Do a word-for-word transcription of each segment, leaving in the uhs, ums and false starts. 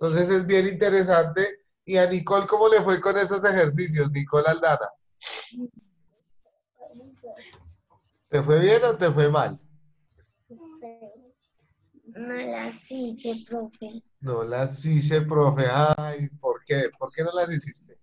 Entonces es bien interesante. ¿Y a Nicole cómo le fue con esos ejercicios, Nicole Aldana? ¿Te fue bien o te fue mal? No las hice, profe. No las hice, profe. Ay, ¿por qué? ¿Por qué no las hiciste?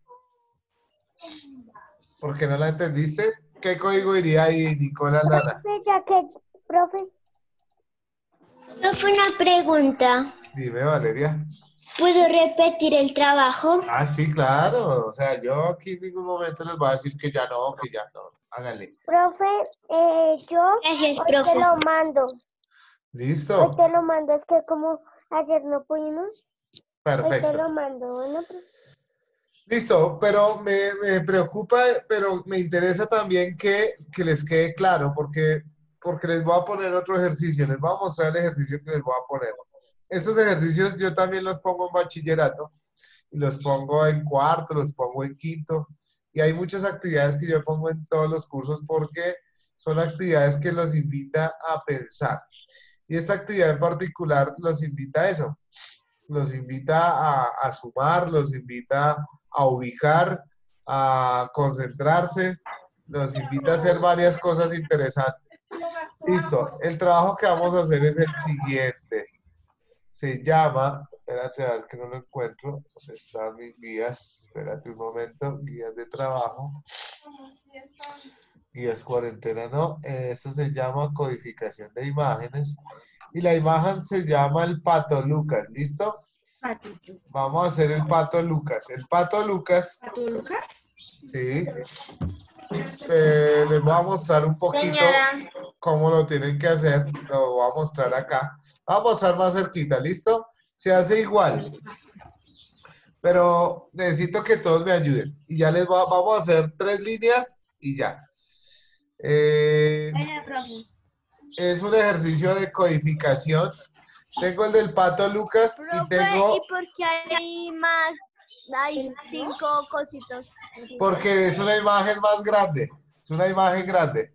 ¿Por qué no la entendiste? ¿Qué código iría ahí, Nicole Aldana? Profe, ya que, profe. Profe, una pregunta. Dime, Valeria. ¿Puedo repetir el trabajo? Ah, sí, claro. O sea, yo aquí en ningún momento les voy a decir que ya no, que ya no. Háganle. Profe, eh, yo Gracias, hoy profe. te lo mando. Hoy ¿Listo? te lo mando. Es que como ayer no pudimos, hoy te Perfecto. lo mando. Bueno, profe. Listo, pero me, me preocupa, pero me interesa también que, que les quede claro, porque, porque les voy a poner otro ejercicio, les voy a mostrar el ejercicio que les voy a poner. Estos ejercicios yo también los pongo en bachillerato, y los pongo en cuarto, los pongo en quinto, y hay muchas actividades que yo pongo en todos los cursos porque son actividades que los invita a pensar. Y esta actividad en particular los invita a eso, los invita a, a sumar, los invita a ubicar, a concentrarse, los invita a hacer varias cosas interesantes. Listo, el trabajo que vamos a hacer es el siguiente. Se llama, espérate a ver que no lo encuentro, ¿dónde están mis guías? Espérate un momento, guías de trabajo, guías cuarentena, no, eso se llama codificación de imágenes y la imagen se llama el pato Lucas, ¿listo? Vamos a hacer el pato Lucas. El pato Lucas, ¿Pato Lucas? sí, eh, les voy a mostrar un poquito Señora. cómo lo tienen que hacer. Lo voy a mostrar acá. Vamos a mostrar más cerquita, ¿listo? Se hace igual, pero necesito que todos me ayuden. Y ya les voy a- vamos a hacer tres líneas y ya. Eh, Vaya, profe. es un ejercicio de codificación. Tengo el del pato Lucas y Profe, tengo, ¿y por qué hay más? Hay cinco cositos. porque es una imagen más grande. Es una imagen grande.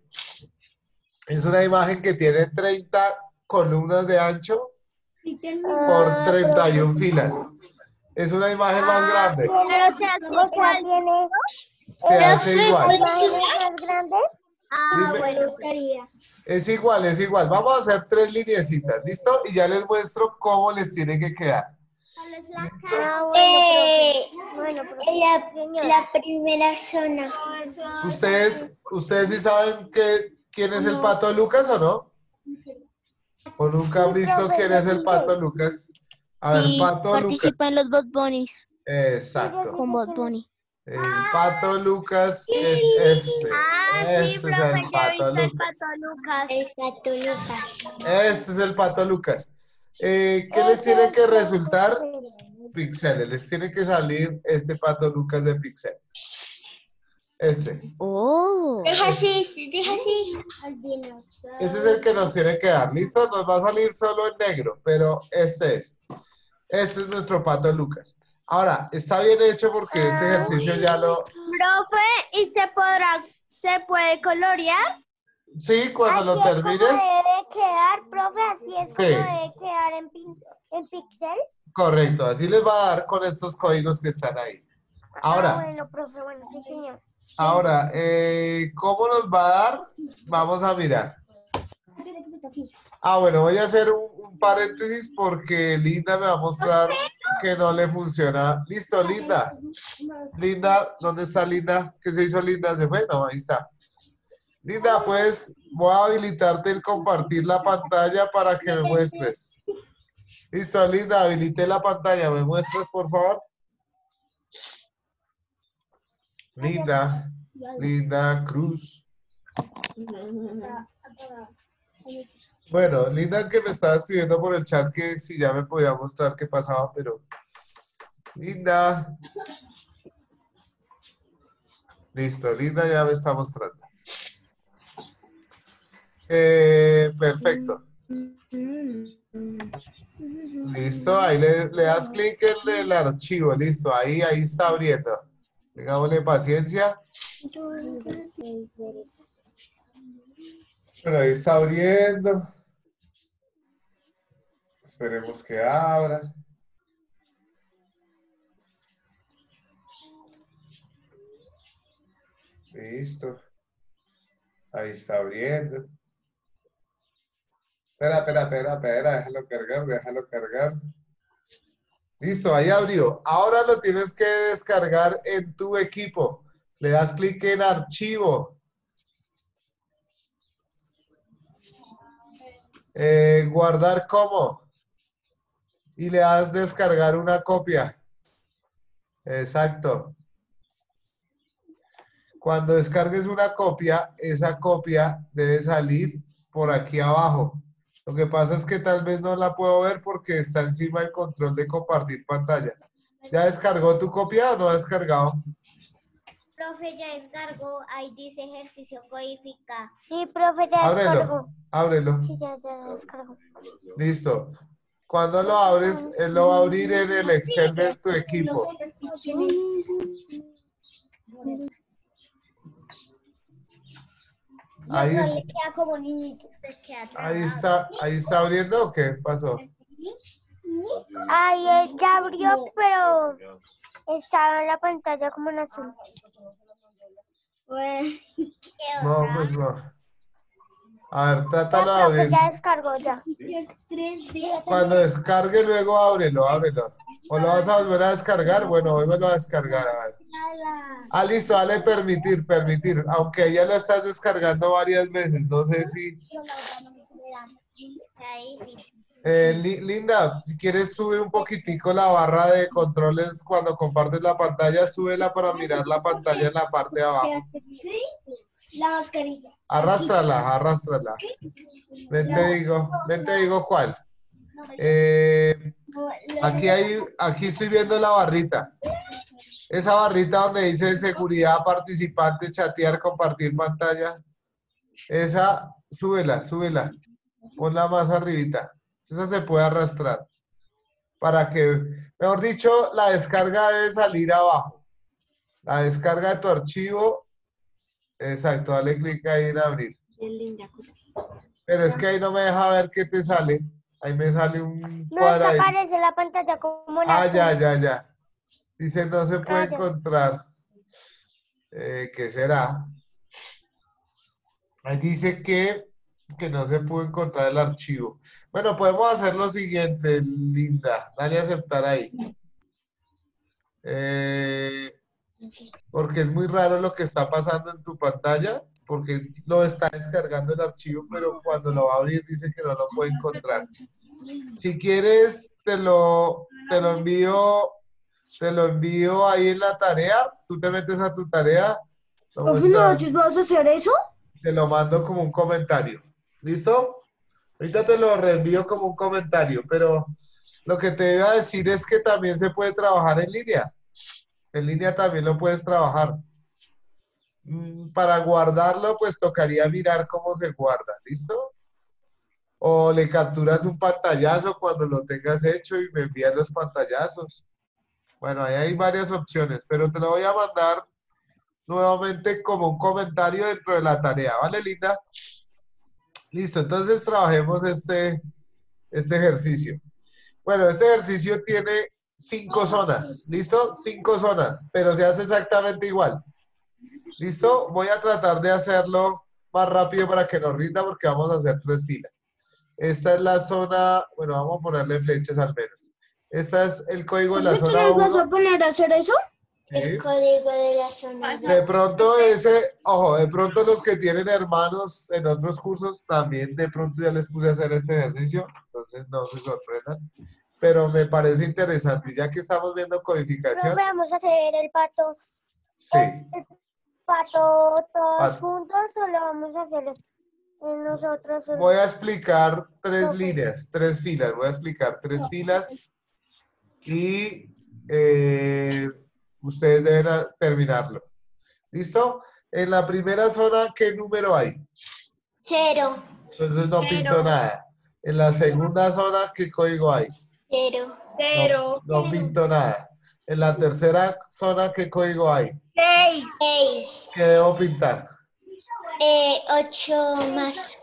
Es una imagen que tiene treinta columnas de ancho por Ah, treinta y profe. uno filas. Es una imagen más Ah, grande. pero se hace O sea, igual. tiene Se eh, hace igual. imágenes más grandes. Ah, Dime, bueno. es igual, es igual. Vamos a hacer tres lineecitas, ¿listo? Y ya les muestro cómo les tiene que quedar. Ah, bueno, Eh, profe. Bueno, profe. la, Señor. la primera zona. ¿Ustedes, ustedes sí saben que, quién es el pato Lucas o no? ¿O nunca han Sí, visto profe, quién yo es el sí pato sé. Lucas? A ver, Sí, pato Lucas. participa en los Bot Bunnies Sí, yo Exacto. sí con sé Bot quién es. Bunny. El pato Lucas es este. Ah, sí, Este es profe, el yo he pato visto el Lucas. pato Lucas. El pato Lucas. Este es el pato Lucas. Eh, ¿qué les Ese tiene es que el resultar? profe. Pixeles. Les tiene que salir este pato Lucas de pixel. Este. Oh. Deja así, deja así. Ese es el que nos tiene que dar. ¿Listo? Nos va a salir solo en negro, pero este es. Este es nuestro pato Lucas. Ahora, está bien hecho porque este Ah, ejercicio ya lo... Profe, ¿y se podrá, se puede colorear? Sí, cuando así lo es como termines. debe quedar, profe. Así es como Sí, debe quedar en, pin- en pixel. correcto. Así les va a dar con estos códigos que están ahí. Ah, Ahora, bueno, profe. Bueno, sí, señor. ahora, eh, ¿cómo nos va a dar? Vamos a mirar. Ah, bueno, voy a hacer un, un paréntesis porque Linda me va a mostrar que no le funciona. Listo, Linda. Linda, ¿dónde está Linda? ¿Qué se hizo Linda? ¿Se fue? No, ahí está. Linda, pues voy a habilitarte el compartir la pantalla para que me muestres. Listo, Linda, habilité la pantalla. ¿Me muestras, por favor? Linda, Linda Cruz. Bueno, Linda que me estaba escribiendo por el chat que si ya me podía mostrar qué pasaba, pero... Linda. Listo, Linda ya me está mostrando. Eh, perfecto. Listo, ahí le, le das clic en el archivo, listo, ahí, ahí está abriendo. Tengámosle paciencia. Bueno, ahí está abriendo. Esperemos que abra. Listo. Ahí está abriendo. Espera, espera, espera, espera, déjalo cargar, déjalo cargar. Listo, ahí abrió. Ahora lo tienes que descargar en tu equipo. Le das clic en archivo. Eh, guardar como. Y le das descargar una copia. Exacto. Cuando descargues una copia, esa copia debe salir por aquí abajo. Lo que pasa es que tal vez no la puedo ver porque está encima del control de compartir pantalla. ¿Ya descargó tu copia o no ha descargado? Profe, ya descargó, ahí dice ejercicio codifica. Sí, profe, ya Ábrelo, descargó. ábrelo. Sí, ya, ya descargó. Listo. Cuando lo abres, él lo va a abrir en el Excel de tu equipo. Ahí, es- queda como niñito, se queda ahí trabado. está, ahí está abriendo o qué pasó? Ahí él ya abrió, pero estaba en la pantalla como en azul. No, pues no. A ver, Ya, trátalo de profe, abrir. ya descargó ya. Cuando descargue, luego ábrelo, ábrelo. ¿O lo vas a volver a descargar? Bueno, vuélvelo a descargar, a ver. Ah, listo, dale permitir, permitir. Aunque ya lo estás descargando varias veces, no sé si... Ahí dice. Eh, Li- Linda, si quieres sube un poquitico la barra de controles cuando compartes la pantalla, súbela para mirar la pantalla en la parte de abajo. La mascarilla. Arrástrala, arrástrala. Ven te digo, ven te digo cuál. Eh, aquí hay, aquí estoy viendo la barrita. Esa barrita donde dice seguridad, participante, chatear, compartir pantalla. Esa, súbela, súbela. Ponla más arribita. Esa se puede arrastrar. Para que, mejor dicho, la descarga debe salir abajo. La descarga de tu archivo. Exacto, dale clic ahí en abrir. Pero es que ahí no me deja ver qué te sale. Ahí me sale un No, es que cuadradito. aparece la pantalla como en Ah, azul. ya, ya, ya. Dice no se puede Ah, ya. encontrar. Eh, ¿qué será? Ahí dice que, que no se pudo encontrar el archivo. Bueno, podemos hacer lo siguiente, Linda. Dale a aceptar ahí. Eh, porque es muy raro lo que está pasando en tu pantalla, porque lo está descargando el archivo, pero cuando lo va a abrir dice que no lo puede encontrar. Si quieres, te lo, te lo envío, te lo envío ahí en la tarea. Tú te metes a tu tarea, lo Profe, muestras, ¿nosotros vamos a hacer eso? te lo mando como un comentario. ¿Listo? Ahorita te lo reenvío como un comentario, pero lo que te iba a decir es que también se puede trabajar en línea. En línea también lo puedes trabajar. Mm, Para guardarlo, pues tocaría mirar cómo se guarda. ¿Listo? O le capturas un pantallazo cuando lo tengas hecho y me envías los pantallazos. Bueno, ahí hay varias opciones, pero te lo voy a mandar nuevamente como un comentario dentro de la tarea. ¿Vale, Linda? Listo, entonces trabajemos este, este ejercicio. Bueno, este ejercicio tiene cinco zonas. ¿Listo? Cinco zonas, pero se hace exactamente igual. ¿Listo? Voy a tratar de hacerlo más rápido para que nos rinda porque vamos a hacer tres filas. Esta es la zona, bueno, vamos a ponerle flechas al menos. Este es el código de la ¿Profe, tú zona nos vas a uno. poner a hacer eso? El código de la zona. De pronto ese, ojo, de pronto los que tienen hermanos en otros cursos también de pronto ya les puse a hacer este ejercicio, entonces no se sorprendan. Pero me parece interesante, ya que estamos viendo codificación. Profe, vamos a hacer el pato. Sí, El pato todos Pato. juntos o lo vamos a hacer en nosotros. voy a explicar tres Profe. líneas, tres filas, voy a explicar tres filas y eh, ustedes deben a- terminarlo. ¿Listo? En la primera zona, ¿qué número hay? Cero. Entonces no pinto nada. En la segunda zona, ¿qué código hay? Cero. No, no pinto nada. En la tercera zona, ¿qué código hay? Seis. Seis. ¿Qué debo pintar? Eh, ocho más.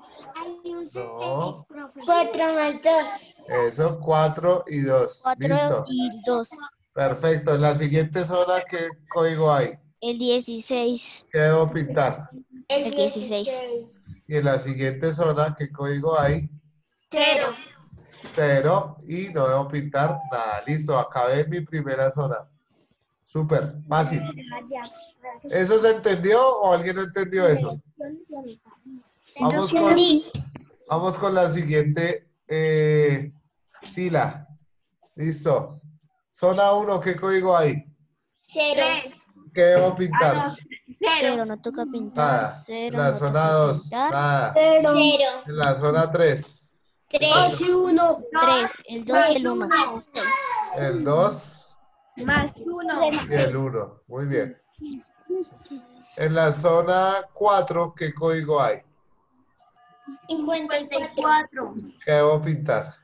No. Cuatro más dos. Eso, cuatro y dos. Listo. y dos. Perfecto. En la siguiente zona, ¿qué código hay? El dieciséis. ¿Qué debo pintar? El El dieciséis. dieciséis. Y en la siguiente zona, ¿qué código hay? Cero. Cero. Y no debo pintar nada. Listo, acabé mi primera zona. Súper, fácil. ¿Eso se entendió o alguien no entendió eso? Vamos con, vamos con la siguiente eh, fila. Listo. Zona uno, ¿qué código hay? Cero. ¿Qué debo pintar? Cero, no toca pintar. Nada. En Cero, la no zona toca dos, pintar. nada. Cero. En la zona tres, Tres. Tres, el dos y el uno. el dos Más uno. y el uno. Muy bien. En la zona cuatro, ¿qué código hay? Cincuenta y cuatro. Cuatro. ¿Qué debo pintar?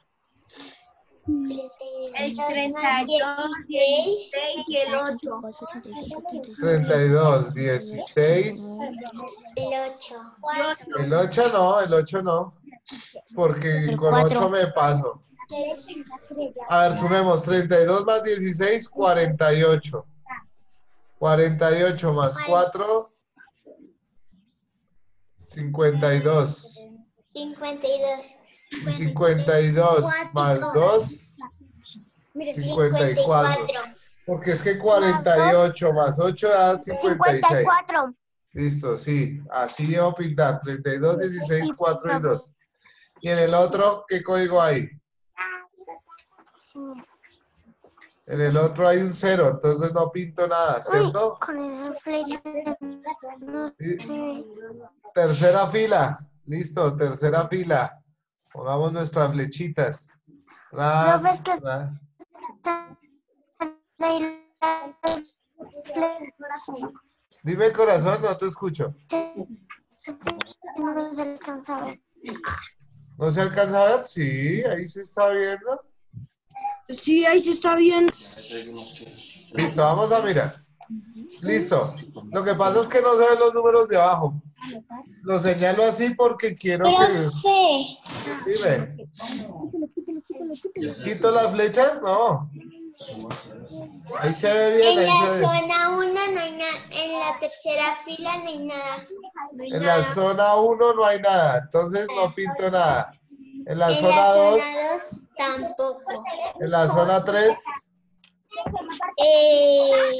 El treinta y dos, dieciséis y el ocho. treinta y dos, dieciséis. El ocho. El ocho no, el ocho no. Porque El con cuatro. ocho me paso. A ver, sumemos. treinta y dos más dieciséis, cuarenta y ocho. cuarenta y ocho más cuatro, cincuenta y dos. Cincuenta y dos. Y cincuenta y dos más dos, cincuenta y cuatro. Porque es que cuarenta y ocho más ocho da cincuenta y seis. cincuenta y cuatro. Listo, sí. Así debo pintar. treinta y dos, dieciséis, cuatro y dos. Y en el otro, ¿qué código hay? En el otro hay un cero, entonces no pinto nada, ¿cierto? Uy, con esa flecha. No Y- sé. Tercera fila. Listo, tercera fila. Pongamos nuestras flechitas. Tra, Profe, es que- tra. Dime, corazón, no te escucho. No se alcanza a ver. ¿No se alcanza a ver? Sí, ahí se está viendo. Sí, ahí se está viendo. Listo, vamos a mirar. Listo. Lo que pasa es que no se ven los números de abajo. Lo señalo así porque quiero que... Profe, Dime. ¿Quito las flechas? No. Ahí se ve bien, en ahí la se ve. zona uno no hay nada, en la tercera fila no hay nada. En la zona uno no hay nada, entonces no pinto nada. En la En zona la dos, zona dos tampoco. en la zona tres, Eh,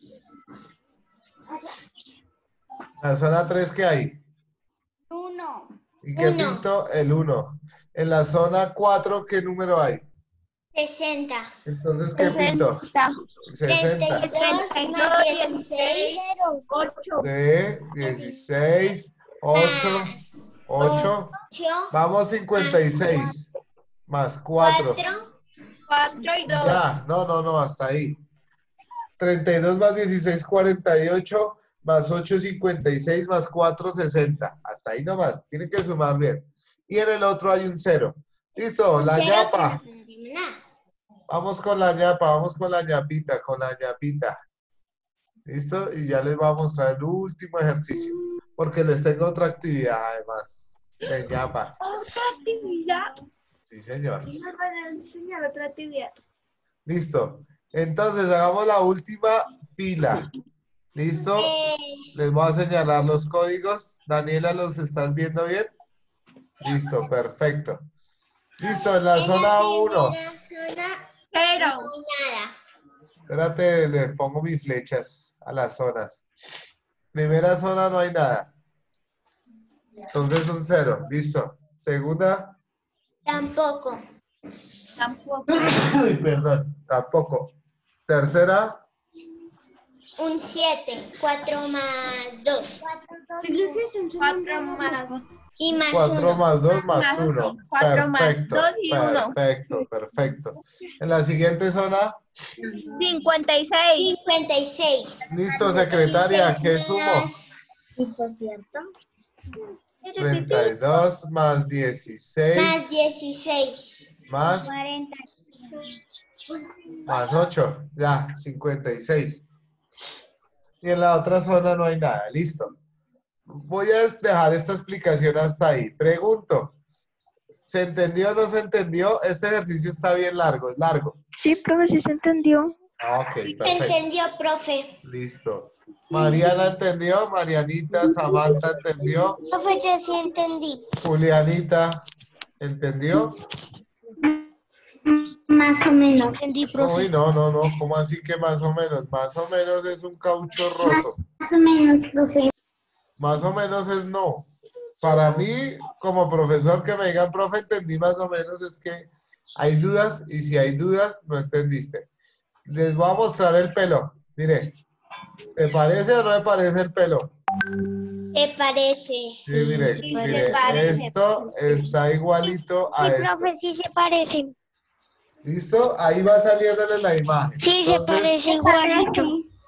en la zona tres, ¿qué hay? uno. ¿Y qué Uno. pinto? El uno. En la zona cuatro, ¿qué número hay? Sesenta. Entonces, ¿qué pinto? sesenta. Treinta y dos más dieciséis. Ocho. De dieciséis, ocho, ocho. Ocho. Vamos, cincuenta y seis. Más cuatro. Cuatro. Cuatro y dos. Ya, no, no, no, hasta ahí. treinta y dos más dieciséis, cuarenta y ocho, más ocho, cincuenta y seis, más cuatro, sesenta. Hasta ahí nomás, tienen que sumar bien. Y en el otro hay un cero. Listo, la Cero, ñapa. pero no tenemos nada. Vamos con la ñapa, vamos con la ñapita, con la ñapita. ¿Listo? Y ya les voy a mostrar el último ejercicio. Porque les tengo otra actividad además. De ñapa. Otra actividad. Sí, señor. Nos van a enseñar otra actividad. Listo. Entonces, hagamos la última fila. ¿Listo? Eh, Les voy a señalar los códigos. Daniela, ¿los estás viendo bien? Listo, perfecto. Listo, en la en zona uno. primera zona Cero. no hay nada. Espérate, le pongo mis flechas a las zonas. Primera zona no hay nada. Entonces un cero. Listo. Segunda. Tampoco. Tampoco. Uy, perdón. Tampoco. Tercera. Un siete. Cuatro más dos. Cuatro más. Y más Cuatro uno. más dos más Más uno. cuatro más Perfecto. dos y uno. Perfecto, perfecto. En la siguiente zona. cincuenta y seis. Cincuenta y seis. Listo, secretaria. ¿Qué sumo? treinta y dos más Más dieciséis dieciséis. más, Cuarenta. más ocho. Ya, cincuenta y seis. Y en la otra zona no hay nada. Listo. Voy a dejar esta explicación hasta ahí. Pregunto. ¿Se entendió o no se entendió? Este ejercicio está bien largo. Es largo. Sí, profe, sí se entendió. Ah, ok, ¿Se perfecto. entendió, profe? Listo. Mariana entendió, Marianita, Samantha entendió, Profe, yo sí entendí. Julianita entendió. Más o menos. Entendí, Uy, no, no, no, ¿cómo así que más o menos? Más o menos es un caucho roto. Más o menos, profe. Más o menos es no. Para mí, como profesor, que me digan, profe, entendí más o menos, es que hay dudas y si hay dudas, no entendiste. Les voy a mostrar el pelo. Mire, ¿se parece o no me parece el pelo? ¿Te parece? Sí, mire, sí, mire, se parece. esto está igualito Sí, a esto. profe, sí se parecen. ¿Listo? Ahí va saliéndole la imagen. Sí, se Entonces, parece igualito.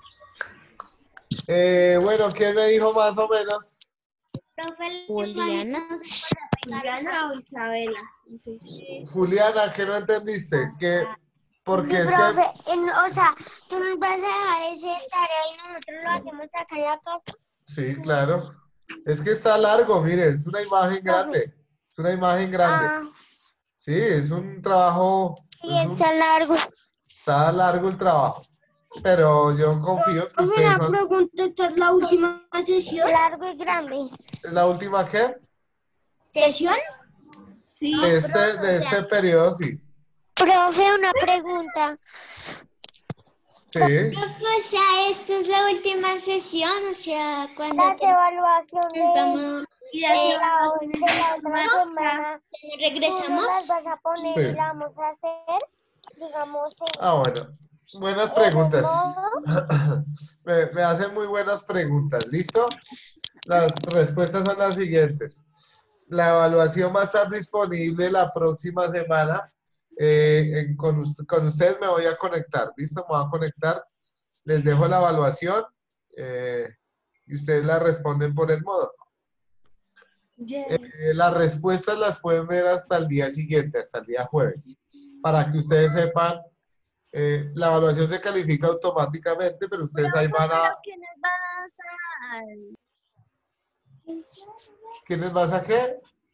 eh, bueno, ¿quién me dijo más o menos? Profe, Juliana. Juliana o Isabela. No sé. Juliana, ¿qué no entendiste? Que, porque Sí, es que, profe, en- o sea, tú nos vas a dejar ese tarea y nosotros lo hacemos acá en la casa. sí, claro. Es que está largo, mire, es una imagen grande. Es una imagen grande. Ah, Sí, es un trabajo, sí, es un, está largo. está largo el trabajo. Pero yo confío que ustedes son... pregunta, ¿esta es la última sesión? Largo y grande. ¿Es la última qué? ¿Sesión? Sí. De este, de este periodo, sí. Profe, una pregunta. Sí. Profe, o sea, esta es la última sesión, o sea, cuando Las evaluaciones nos vamos, Y de así la, de la otra semana, nos ¿tú no regresamos. las vas a poner Sí. y la vamos a hacer, digamos, en Ah, bueno. Buenas el preguntas. modo? Me, me hacen muy buenas preguntas. ¿Listo? Las respuestas son las siguientes. La evaluación va a estar disponible la próxima semana. Eh, en- con, us- con ustedes me voy a conectar. ¿Listo? Me voy a conectar. Les dejo la evaluación eh, y ustedes la responden por el modo. Eh, las respuestas las pueden ver hasta el día siguiente, hasta el día jueves, para que ustedes sepan. Eh, la evaluación se califica automáticamente, pero ustedes ahí van a... ¿Qué nos vas a dar? ¿Quién les vas a qué?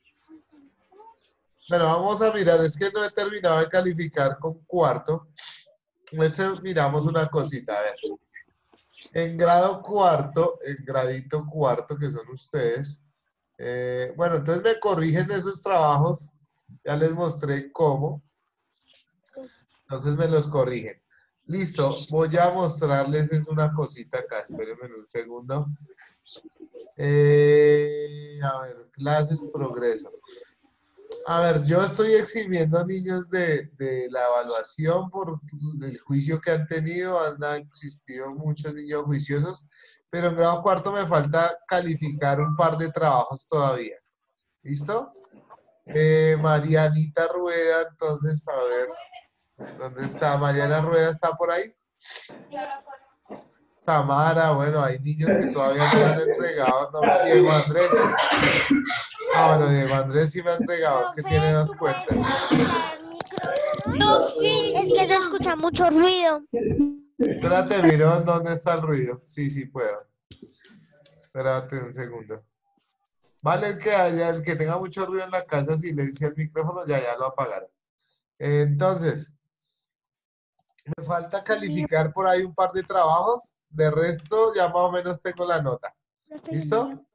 Bueno, vamos a mirar, es que no he terminado de calificar con cuarto. Entonces miramos una cosita, a ver. En grado cuarto, en gradito cuarto, que son ustedes, eh, bueno, entonces me corrigen esos trabajos, ya les mostré cómo, entonces me los corrigen. Listo, voy a mostrarles es una cosita acá, espérenme un segundo. Eh, a ver, clases, progreso. A ver, yo estoy exhibiendo a niños de, de la evaluación por el juicio que han tenido. Han existido muchos niños juiciosos, pero en grado cuarto me falta calificar un par de trabajos todavía. ¿Listo? Eh, Marianita Rueda, entonces, a ver, ¿dónde está? Mariana Rueda, ¿está por ahí? Samara, bueno, hay niños que todavía no me han entregado. No, Diego Andrés. Ah, bueno, Diego Andrés sí me ha entregado, es que tiene Profe, dos ¿tú puedes cuentas. habilitar el micrófono? Profe, Es que se escucha mucho ruido. Espérate, miro dónde está el ruido. Sí, sí puedo. Espérate un segundo. Vale, el que haya, el que tenga mucho ruido en la casa, si le dice el micrófono, ya, ya lo apagaron. Entonces, me falta calificar por ahí un par de trabajos. De resto, ya más o menos tengo la nota. ¿Listo?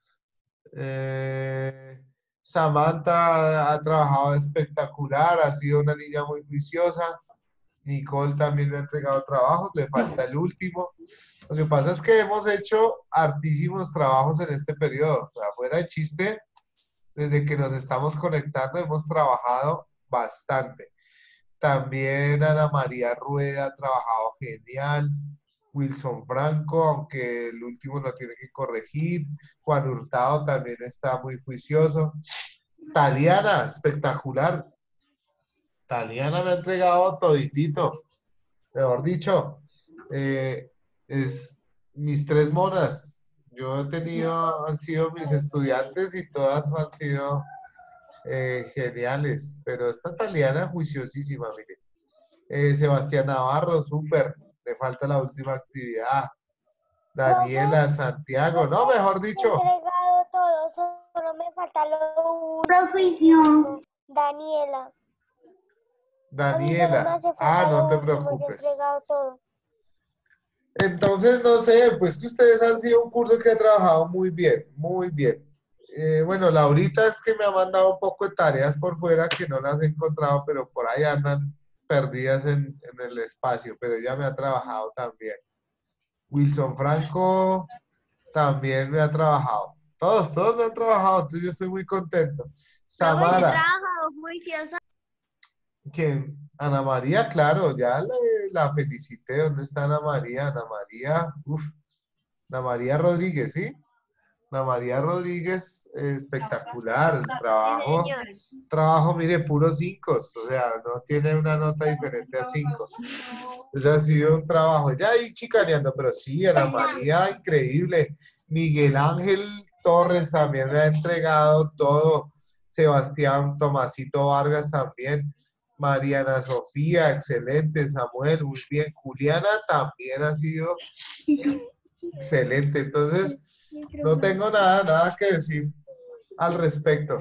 Eh, Samantha ha trabajado espectacular, ha sido una niña muy juiciosa. Nicole también me ha entregado trabajos, le falta el último. Lo que pasa es que hemos hecho hartísimos trabajos en este periodo. O sea, fuera de chiste, desde que nos estamos conectando hemos trabajado bastante. También Ana María Rueda ha trabajado genial. Wilson Franco, aunque el último lo tiene que corregir. Juan Hurtado también está muy juicioso. Taliana, espectacular. Taliana me ha entregado toditito. Mejor dicho, eh, es mis tres monas. Yo he tenido, han sido mis estudiantes y todas han sido eh, geniales. Pero esta Taliana juiciosísima, mire. Eh, Sebastián Navarro, súper. Le falta la última actividad. Daniela, Santiago, no, mejor He dicho. entregado todo, solo me falta lo Profe, no. último. Daniela. A mí solo me Daniela. hace Ah, falta no lo te último, yo he preocupes. entregado todo. Entonces, no sé, pues que ustedes han sido un curso que ha trabajado muy bien, muy bien. Eh, bueno, Laurita es que me ha mandado un poco de tareas por fuera que no las he encontrado, pero por ahí andan perdidas en, en el espacio, pero ella me ha trabajado también. Wilson Franco también me ha trabajado. Todos, todos me han trabajado, entonces yo estoy muy contento. Profe, yo he Samara, trabajado juiciosa. que Ana María, claro, ya la, la felicité. ¿Dónde está Ana María? Ana María, uf, Ana María Rodríguez, ¿sí? Ana María Rodríguez, eh, espectacular, el Sí, trabajo, señor. trabajo, mire, puros cinco, o sea, no tiene una nota diferente a cinco. Entonces ha sido un trabajo, ya ahí chicaneando, pero sí, Ana María, increíble. Miguel Ángel Torres también me ha entregado todo. Sebastián Tomasito Vargas también. Mariana Sofía, excelente. Samuel, muy bien. Juliana también ha sido excelente. Entonces, no tengo nada, nada que decir al respecto.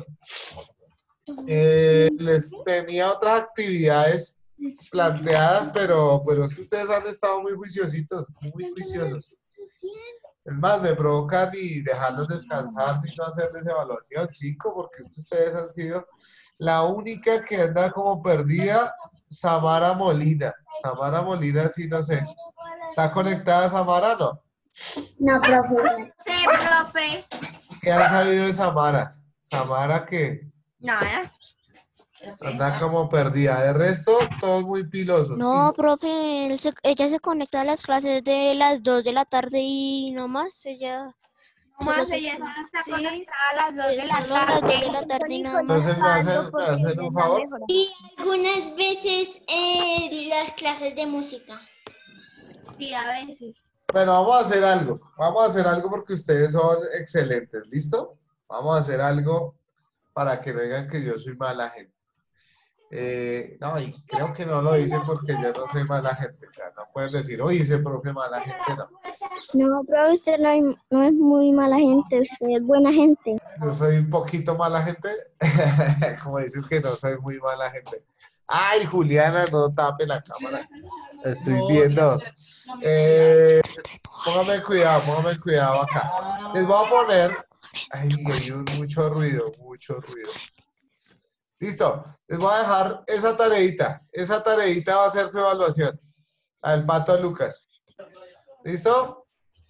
Eh, les tenía otras actividades planteadas, pero, pero es que ustedes han estado muy juiciositos, muy juiciosos. Es más, me provocan y dejarlos descansar y no hacerles evaluación, cinco, porque es que ustedes han sido la única que anda como perdida, Samara Molina. Samara Molina, sí, no sé. ¿Está conectada Samara? No. No, profe. Sí, profe. ¿Qué han sabido de Samara? Samara que Nada. anda como perdida. De resto, todos muy pilosos. No, profe, él se- ella se conecta a las clases de las dos de la tarde y no más, ella solo Más se ella conecta. está Sí, conectada a las dos de la solo a las dos de la tarde. tarde y nada más. Entonces, ¿me hacen, me hacen un favor? Y algunas veces eh, las clases de música. Sí, a veces. Bueno, vamos a hacer algo. Vamos a hacer algo porque ustedes son excelentes. ¿Listo? Vamos a hacer algo para que no digan que yo soy mala gente. Eh, no, y creo que no lo dicen porque yo no soy mala gente. O sea, no pueden decir, oye, ese profe mala gente, no. No, profe, usted no, hay- no es muy mala gente, usted es buena gente. Yo soy un poquito mala gente. Como dices que no soy muy mala gente. Ay, Juliana, no tape la cámara. Estoy viendo. Eh, póngame cuidado, póngame cuidado acá. Les voy a poner. Ay, hay un- mucho ruido, mucho ruido. Listo. Les voy a dejar esa tareita. Esa tareita va a ser su evaluación. La del Pato Lucas. ¿Listo?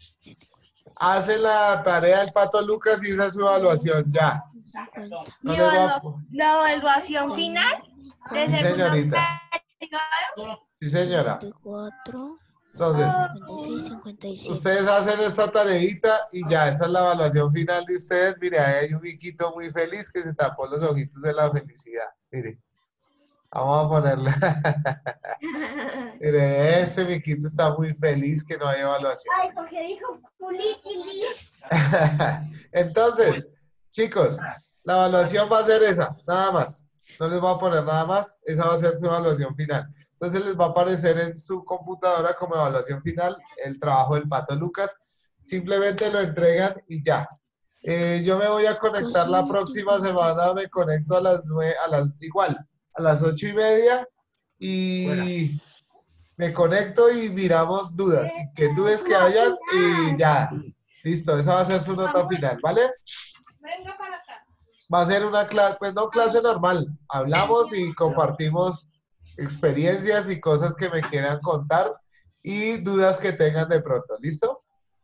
Hace la tarea del Pato Lucas y esa es su evaluación. Ya. No ¿Mi les voy a... evalua- la evaluación final de Sí, segundo señorita. periodo? Sí, señora. cincuenta y cuatro, Entonces, cincuenta y seis, cincuenta y siete. ustedes hacen esta tareita y ya, esa es la evaluación final de ustedes. Mire, ahí hay un miquito muy feliz que se tapó los ojitos de la felicidad. Mire, vamos a ponerle. Mire, ese miquito está muy feliz que no hay evaluación. Ay, porque dijo pulitilis. Entonces, chicos, la evaluación va a ser esa, nada más. No les voy a poner nada más, esa va a ser su evaluación final. Entonces les va a aparecer en su computadora como evaluación final el trabajo del Pato Lucas. Simplemente lo entregan y ya. Eh, yo me voy a conectar la próxima semana, me conecto a las nueve, a las igual, a las ocho y media y me conecto y miramos dudas, inquietudes que hayan y ya. Listo, esa va a ser su nota final, ¿vale? Venga para acá. Va a ser una clase, pues no clase normal. Hablamos y compartimos experiencias y cosas que me quieran contar y dudas que tengan de pronto. ¿Listo?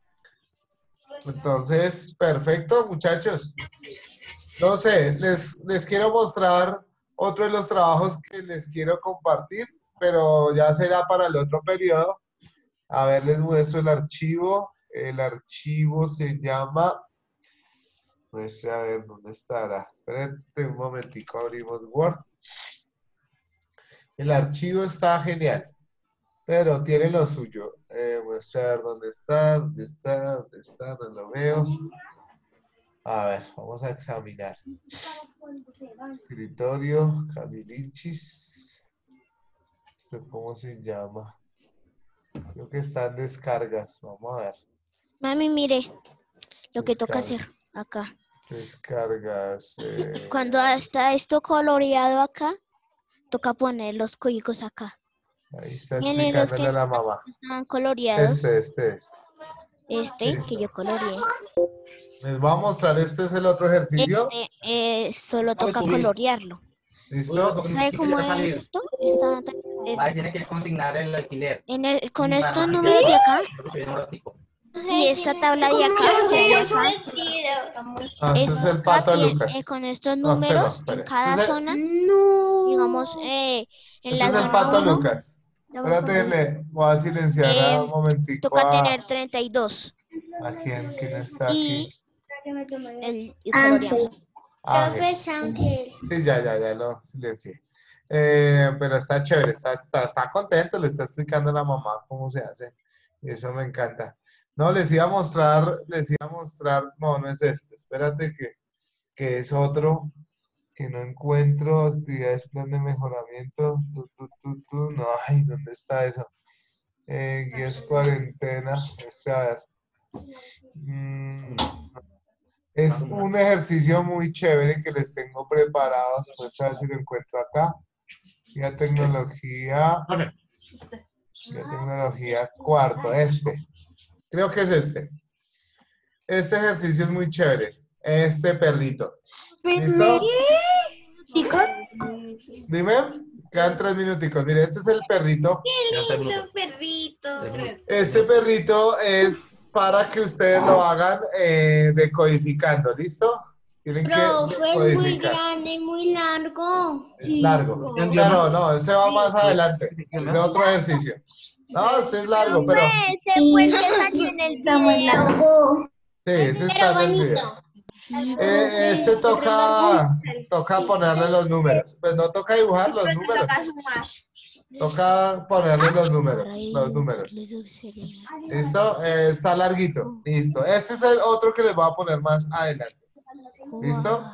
Entonces, perfecto, muchachos. No sé, les, les quiero mostrar otro de los trabajos que les quiero compartir, pero ya será para el otro periodo. A ver, les muestro el archivo. El archivo se llama... Pues a ver, ¿dónde estará? Espérate un momentico, abrimos Word. El archivo está genial, pero tiene lo suyo. Eh, mostrar dónde está, dónde está, dónde está, no lo veo. A ver, vamos a examinar. Escritorio, Camilinchis. ¿Esto cómo se llama? Creo que está en descargas. Vamos a ver. Mami, mire lo que toca Descarga. hacer acá. Descargas. eh, Cuando está esto coloreado acá, toca poner los códigos acá. Ahí está Miren, los explicándole que a la mamá. están coloreados. Este, este es. Este Listo. que yo coloreé. Les voy a mostrar, este es el otro ejercicio. Este eh, solo Puedes toca subir. colorearlo. ¿Listo? ¿Sabe Si cómo quiere es salir. esto? Está, es- Ahí tiene que consignar el alquiler. en el- con Para estos no números de acá Creo que se viene un ratico. y esta tabla de acá, que hay acá, Ah, este es el esta pato tiene- Lucas. eh, con estos No, este no, números espere. en cada Este es el- zona, No. digamos, eh, en Este la es el zona pato uno Lucas. Espérate, le voy a silenciar Eh, a un momentico toca a, tener treinta y dos a quién, quién está y, aquí. el, y coloreamos. Ángel. Profe Ángel. Sí, ya, ya, ya lo silencié. Eh, pero está chévere, está, está, está contento, le está explicando a la mamá cómo se hace. Y eso me encanta. No, les iba a mostrar, les iba a mostrar, no, no es este, espérate que, que es otro que no encuentro, actividades, plan de mejoramiento, tu, tu, tu, tu, no, ay, ¿dónde está eso? Eh, guías cuarentena, este, a ver. Mm, es un ejercicio muy chévere que les tengo preparados, pues a ver si lo encuentro acá. Ya tecnología, ya tecnología cuarto, este. Creo que es este. Este ejercicio es muy chévere. Este perrito. ¿Listo? Dime, quedan tres minuticos. Mire, este es el perrito. Quedan tres minutos. Perrito. Tres minutos. Este perrito es para que ustedes lo hagan eh, decodificando. ¿Listo? Tienen que Profe, muy decodificar. grande, muy largo. Es largo. Sí. Claro, no, ese va más adelante. Ese es otro ejercicio. No, ese es largo, pero Ese fue el que salió en el video. sí, ese Pero está en el video. bonito. Eh, este toca, toca ponerle los números. Pues no toca dibujar los números. Toca ponerle los números. Los números. ¿Listo? Eh, está larguito. Listo. Este es el otro que les voy a poner más adelante. ¿Listo?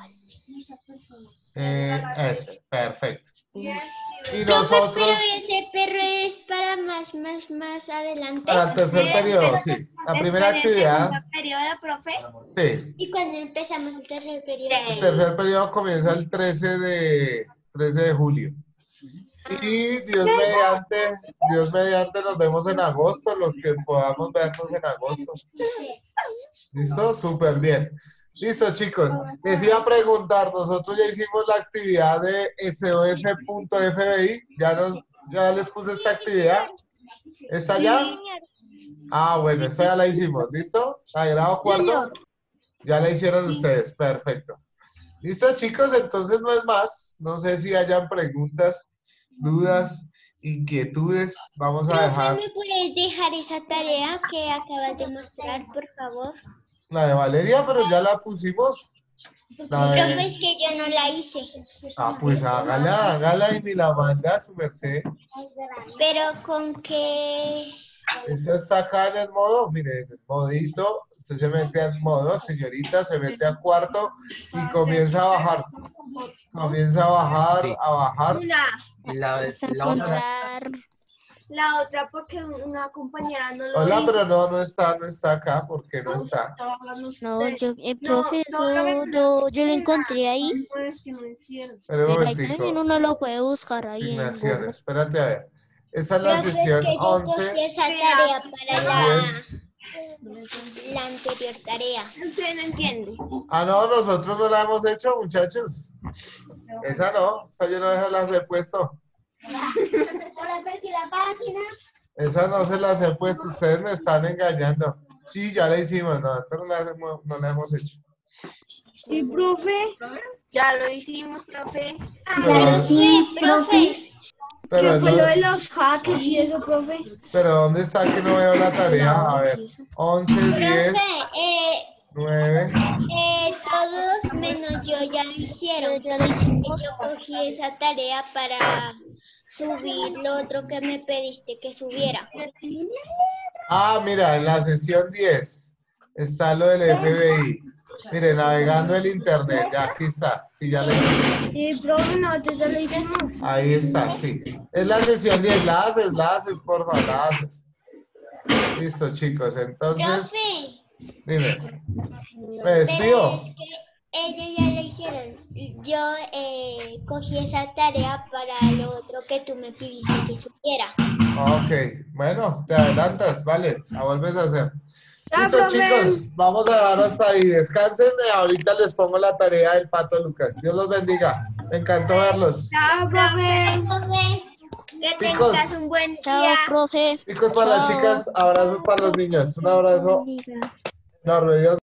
Eh, ese, perfecto. Y Profe, nosotros, pero ese perro es para más, más, más adelante. para el tercer periodo, sí. La primera actividad, periodo, profe? sí. ¿Y cuando empezamos el tercer periodo? El tercer periodo comienza el trece de, trece de julio. Y Dios mediante, Dios mediante nos vemos en agosto, los que podamos vernos en agosto. ¿Listo? Súper bien. Listo, chicos. Les iba a preguntar, nosotros ya hicimos la actividad de S O S punto F B I. Ya, nos, ya les puse esta actividad. ¿Está ya? Ah, bueno, esta ya la hicimos. ¿Listo? ¿La de grado cuarto? Ya la hicieron ustedes. Perfecto. ¿Listo, chicos? Entonces no es más. No sé si hayan preguntas, dudas, inquietudes. Vamos a Profe, dejar ¿me puedes dejar esa tarea que acabas de mostrar, por favor? la de Valeria, pero ya la pusimos. La Profe, de... es que yo no la hice. Ah, pues hágala, hágala y me la manda a su merced. Pero con que... Esa está acá en el modo, mire, en el modito. Usted se mete al modo, señorita, se mete a cuarto y comienza a bajar. Comienza a bajar, Sí. a bajar. Una. Y la, Hasta la otra. encontrar. La otra porque una compañera no lo Hola, hizo. pero no, no está, no está acá. ¿Por qué no está? Estaba hablando No, usted. yo, eh, No, profe, no, eso no, yo, yo lo encontré ahí. No, es que no es cierto. Espera un Pero ahí también momentico. uno lo puede buscar ahí en Asignaciones. Google. Espérate a ver. Esa es la Profe, es sesión que yo cogí once. esa tarea para la, diez. la anterior tarea. Usted no entiende. Ah, no, nosotros no la hemos hecho, muchachos. Esa no, esa yo no las he puesto. Esa no se las he puesto, ustedes me están engañando. Sí, ya la hicimos, no, esta no la hemos, no la hemos hecho. Sí, profe. Ya lo hicimos, profe. Pero, Sí, profe. pero, ¿Qué fue no- lo de los hackers y eso, profe? pero ¿dónde está que no veo la tarea? A ver, once, diez, Profe, eh, nueve. eh, todos menos yo ya lo hicieron. Ya lo hicimos. Yo cogí esa tarea para subir lo otro que me pediste que subiera. Ah, mira, en la sesión diez está lo del F B I. Mire, navegando el internet, ya aquí está. Sí, ya la hicimos. Sí, profe, nosotros ya lo hicimos. Ahí está, sí. Es la sesión diez, la haces, la haces, por favor, la haces. Listo, chicos, entonces, Profe, dime. ¿Me pero despido? es que ellos ya lo hicieron. Yo eh, cogí esa tarea para lo otro que tú me pidiste que supiera. Ok, bueno, te adelantas, vale, la vuelves a hacer. Ya, Listo, profe. chicos, vamos a dejar hasta ahí. Descansen, eh, ahorita les pongo la tarea del Pato Lucas. Dios los bendiga. Me encantó verlos. Chao, profe. Que Picos. tengas un buen Chao, día. profe. Chicos, para las Chao. chicas, abrazos para los niños. Un abrazo Bendiga. enorme. Dios